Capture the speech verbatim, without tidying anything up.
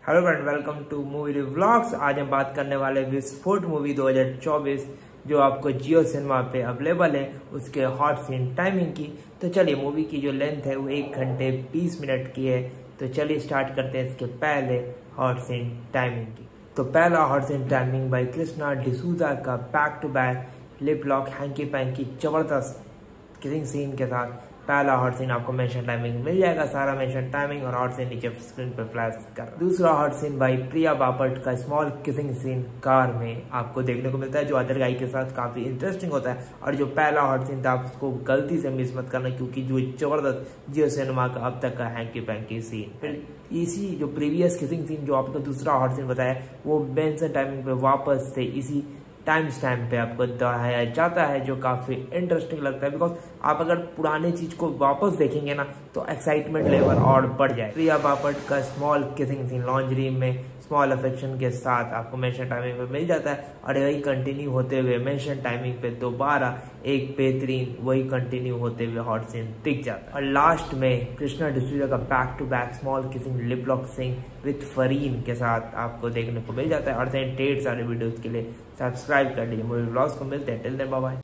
Hello friend, welcome to movie vlogs. आज हम बात करने वाले विस्फोट मूवी दो हज़ार चौबीस जो आपको जियो सिनेमा पे अवेलेबल है, उसके हॉट सीन टाइमिंग की। तो चलिए, मूवी की जो लेंथ है वो एक घंटे बीस मिनट की है। तो चलिए स्टार्ट करते हैं इसके पहले हॉट सीन टाइमिंग की। तो पहला hot scene timing by Krishna D'Souza का back to back lip lock hanky panky जबरदस्त किसिंग सीन के साथ पहला हॉट सीन आपको मेंशन टाइमिंग मिल जाएगा। सारा मेंशन टाइमिंग और हॉट सीन नीचे स्क्रीन पर फ्लैश कर। दूसरा hot scene by Priya Bapat का स्मॉल किसिंग सीन कार में आपको देखने को मिलता है, जो अदर गाई के साथ काफी इंटरेस्टिंग होता है। और जो पहला हॉट सीन था, उसको गलती से मिस मत करना, क्योंकि जो जबरदस्त जियो सिनेमा का अब तक का हैंकी पैंकी सीन। फिर इसी जो प्रीवियस किसिंग सीन जो आपको दूसरा हॉट सीन बताया, वो मेंशन टाइमिंग पे वापस से इसी टाइम स्टैम्प पे आपको दोहराया जाता है, जो काफी इंटरेस्टिंग लगता है। बिकॉज आप अगर पुराने चीज को वापस देखेंगे ना, तो एक्साइटमेंट लेवल और बढ़ जाए। प्रिया बापट का स्मॉल किसिंग सीन लॉन्जरी में स्मॉल अफेक्शन के साथ आपको मेंशन टाइमिंग पे मिल जाता है, और यही कंटिन्यू होते हुए मेंशन टाइमिंग पे दोबारा एक बेहतरीन वही कंटिन्यू होते हुए हॉट सीन दिख जाता है। और लास्ट में कृष्णा डिसूजा का back to back small kissing lip lock scene with Fareen के साथ आपको देखने को मिल जाता है। और ढेर सारे वीडियोस के लिए सब्सक्राइब कर लीजिए मूवी व्लॉग्स को। मिलते हैं, टिल देन बाय बाय।